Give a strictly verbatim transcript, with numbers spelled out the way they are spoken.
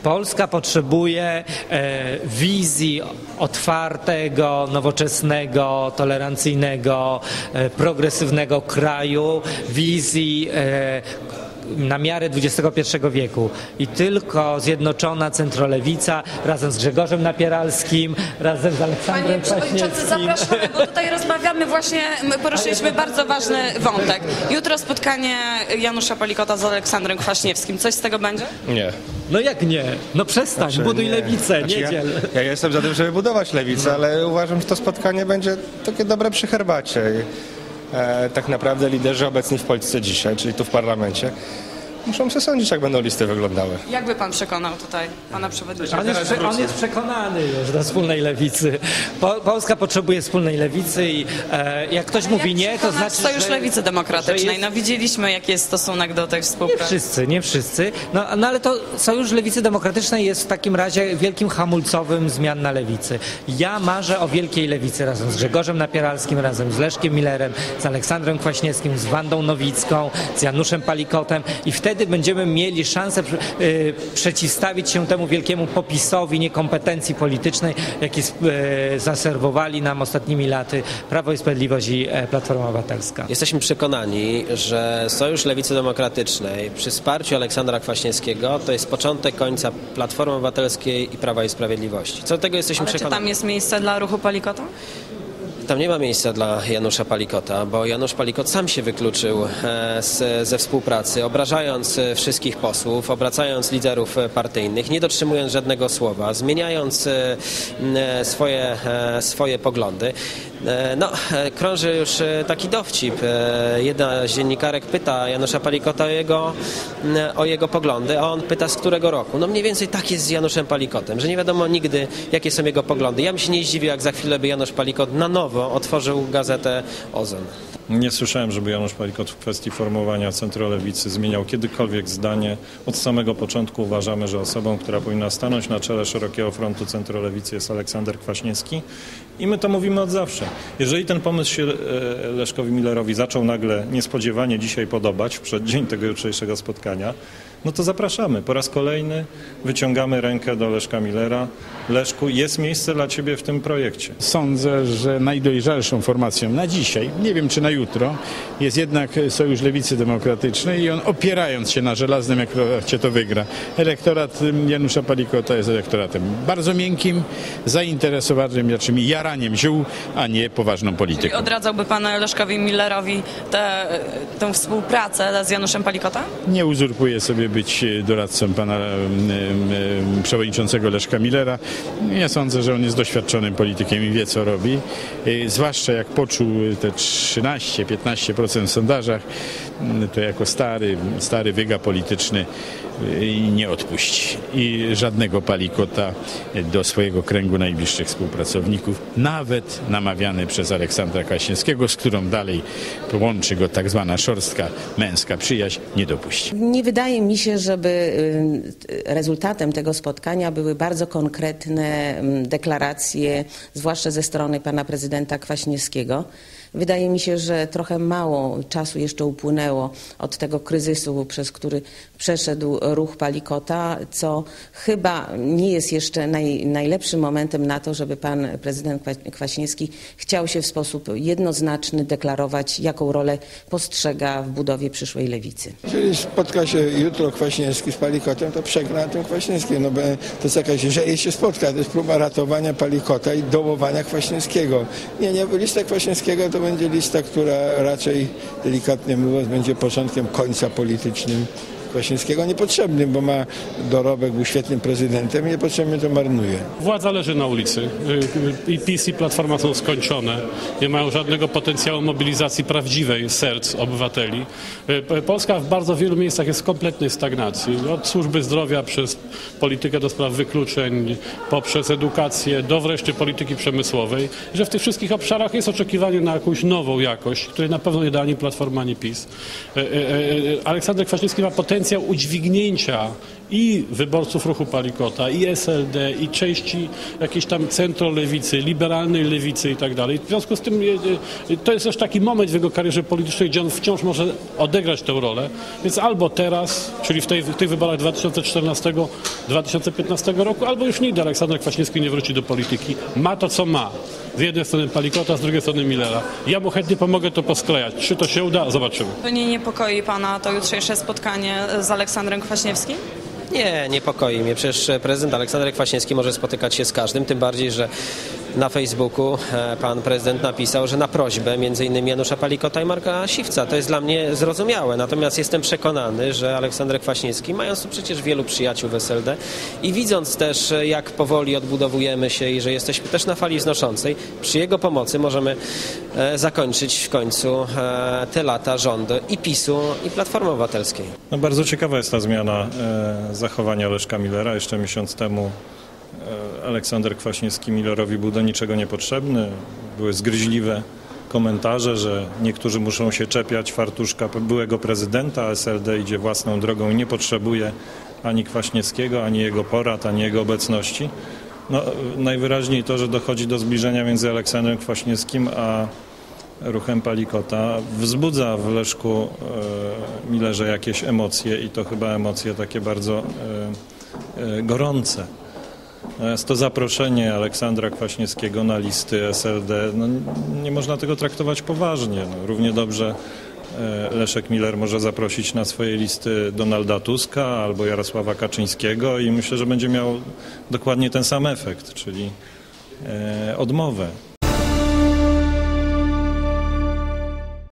Polska potrzebuje e, wizji otwartego, nowoczesnego, tolerancyjnego, e, progresywnego kraju, wizji e, na miarę dwudziestego pierwszego wieku i tylko zjednoczona centrolewica razem z Grzegorzem Napieralskim, razem z Aleksandrem Kwaśniewskim. Panie Przewodniczący, zapraszamy, bo tutaj rozmawiamy właśnie, my poruszyliśmy bardzo ważny wątek. Jutro spotkanie Janusza Palikota z Aleksandrem Kwaśniewskim. Coś z tego będzie? Nie. No jak nie? No przestań, Znaczy, buduj nie. lewicę, Znaczy, nie ja, dziel. ja jestem za tym, żeby budować lewicę, ale uważam, że to spotkanie będzie takie dobre przy herbacie. I, e, tak naprawdę liderzy obecni w Polsce dzisiaj, czyli tu w parlamencie, muszą przesądzić, jak będą listy wyglądały. Jak by pan przekonał tutaj pana przewodniczącego? On jest, on jest przekonany już do wspólnej lewicy. Po, Polska potrzebuje wspólnej lewicy i e, jak ktoś Ale mówi jak nie, to przekonać znaczy, Sojusz że, Lewicy Demokratycznej. że jest... No widzieliśmy, jaki jest stosunek do tej Nie współpracy. wszyscy, nie wszyscy. No, no ale to Sojusz Lewicy Demokratycznej jest w takim razie wielkim hamulcowym zmian na lewicy. Ja marzę o wielkiej lewicy razem z Grzegorzem Napieralskim, razem z Leszkiem Millerem, z Aleksandrem Kwaśniewskim, z Wandą Nowicką, z Januszem Palikotem i wtedy będziemy mieli szansę y, przeciwstawić się temu wielkiemu popisowi niekompetencji politycznej, jaki y, zaserwowali nam ostatnimi laty Prawo i Sprawiedliwość i e, Platforma Obywatelska. Jesteśmy przekonani, że Sojusz Lewicy Demokratycznej przy wsparciu Aleksandra Kwaśniewskiego to jest początek końca Platformy Obywatelskiej i Prawa i Sprawiedliwości. Co do tego jesteśmy Ale czy przekonani. tam jest miejsce dla ruchu Palikota? Tam nie ma miejsca dla Janusza Palikota, bo Janusz Palikot sam się wykluczył z, ze współpracy, obrażając wszystkich posłów, obracając liderów partyjnych, nie dotrzymując żadnego słowa, zmieniając swoje, swoje poglądy. No, krąży już taki dowcip. Jedna z dziennikarek pyta Janusza Palikota o jego, o jego poglądy, a on pyta, z którego roku. No mniej więcej tak jest z Januszem Palikotem, że nie wiadomo nigdy, jakie są jego poglądy. Ja bym się nie zdziwił, jak za chwilę by Janusz Palikot na nowo otworzył gazetę Ozon. Nie słyszałem, żeby Janusz Palikot w kwestii formowania centrolewicy zmieniał kiedykolwiek zdanie. Od samego początku uważamy, że osobą, która powinna stanąć na czele szerokiego frontu centrolewicy jest Aleksander Kwaśniewski i my to mówimy od zawsze. Jeżeli ten pomysł się Leszkowi Millerowi zaczął nagle niespodziewanie dzisiaj podobać w przeddzień tego jutrzejszego spotkania, no to zapraszamy. Po raz kolejny wyciągamy rękę do Leszka Millera. Leszku, jest miejsce dla Ciebie w tym projekcie. Sądzę, że najdojrzalszą formacją na dzisiaj, nie wiem czy na jutro, jest jednak Sojusz Lewicy Demokratycznej i on, opierając się na żelaznym elektoracie, to wygra. Elektorat Janusza Palikota jest elektoratem bardzo miękkim, zainteresowanym raczej jaraniem ziół, a nie poważną polityką. Czyli odradzałby pan Leszkowi Millerowi tę, tę współpracę z Januszem Palikota? Nie uzurpuję sobie być doradcą pana e, e, przewodniczącego Leszka Millera. Ja sądzę, że on jest doświadczonym politykiem i wie, co robi. E, zwłaszcza jak poczuł te trzynaście do piętnastu procent w sondażach, to jako stary, stary wyga polityczny e, nie odpuści. I żadnego Palikota do swojego kręgu najbliższych współpracowników, nawet namawiany przez Aleksandra Kwaśniewskiego, z którą dalej połączy go tak zwana szorstka męska przyjaźń, nie dopuści. Nie wydaje mi się, żeby rezultatem tego spotkania były bardzo konkretne deklaracje, zwłaszcza ze strony pana prezydenta Kwaśniewskiego. Wydaje mi się, że trochę mało czasu jeszcze upłynęło od tego kryzysu, przez który przeszedł ruch Palikota, co chyba nie jest jeszcze naj, najlepszym momentem na to, żeby pan prezydent Kwaśniewski chciał się w sposób jednoznaczny deklarować, jaką rolę postrzega w budowie przyszłej lewicy. Jeżeli spotka się jutro Kwaśniewski z Palikotem, to przegra tym Kwaśniewskim. No bo to jest jakaś, że jeśli się spotka, to jest próba ratowania Palikota i dołowania Kwaśniewskiego. Nie, nie, lista Kwaśniewskiego to będzie lista, która raczej, delikatnie mówiąc, będzie początkiem końca politycznym Kwaśniewskiego, niepotrzebnym, bo ma dorobek, był świetnym prezydentem i niepotrzebnie to marnuje. Władza leży na ulicy. I PiS i Platforma są skończone. Nie mają żadnego potencjału mobilizacji prawdziwej serc obywateli. Polska w bardzo wielu miejscach jest w kompletnej stagnacji. Od służby zdrowia przez politykę do spraw wykluczeń, poprzez edukację, do wreszcie polityki przemysłowej, że w tych wszystkich obszarach jest oczekiwanie na jakąś nową jakość, której na pewno nie da ani Platforma, ani PiS. Aleksander Kwaśniewski ma potencjał potencjał udźwignięcia i wyborców ruchu Palikota, i S L D, i części jakiejś tam centrolewicy, liberalnej lewicy i tak dalej. W związku z tym to jest też taki moment w jego karierze politycznej, gdzie on wciąż może odegrać tę rolę. Więc albo teraz, czyli w, tej, w tych wyborach dwa tysiące czternastego do dwa tysiące piętnastego roku, albo już nigdy Aleksander Kwaśniewski nie wróci do polityki. Ma to, co ma. Z jednej strony Palikota, z drugiej strony Millera. Ja mu chętnie pomogę to posklejać. Czy to się uda? Zobaczymy. Nie niepokoi pana to jutrzejsze spotkanie z Aleksandrem Kwaśniewskim? Nie, niepokoi mnie. Przecież prezydent Aleksander Kwaśniewski może spotykać się z każdym, tym bardziej, że na Facebooku pan prezydent napisał, że na prośbę między innymi Janusza Palikota i Marka Siwca. To jest dla mnie zrozumiałe. Natomiast jestem przekonany, że Aleksander Kwaśniewski, mając tu przecież wielu przyjaciół w S L D i widząc też, jak powoli odbudowujemy się i że jesteśmy też na fali wznoszącej, przy jego pomocy możemy zakończyć w końcu te lata rządu i PiSu, i Platformy Obywatelskiej. No bardzo ciekawa jest ta zmiana e, zachowania Leszka Millera. Jeszcze miesiąc temu e, Aleksander Kwaśniewski Millerowi był do niczego niepotrzebny. Były zgryźliwe komentarze, że niektórzy muszą się czepiać fartuszka byłego prezydenta, S L D idzie własną drogą i nie potrzebuje ani Kwaśniewskiego, ani jego porad, ani jego obecności. No, najwyraźniej to, że dochodzi do zbliżenia między Aleksandrem Kwaśniewskim a ruchem Palikota, wzbudza w Leszku e, Millerze jakieś emocje i to chyba emocje takie bardzo e, e, gorące. Natomiast to zaproszenie Aleksandra Kwaśniewskiego na listy S L D, no, nie można tego traktować poważnie. No, równie dobrze e, Leszek Miller może zaprosić na swoje listy Donalda Tuska albo Jarosława Kaczyńskiego i myślę, że będzie miał dokładnie ten sam efekt, czyli e, odmowę.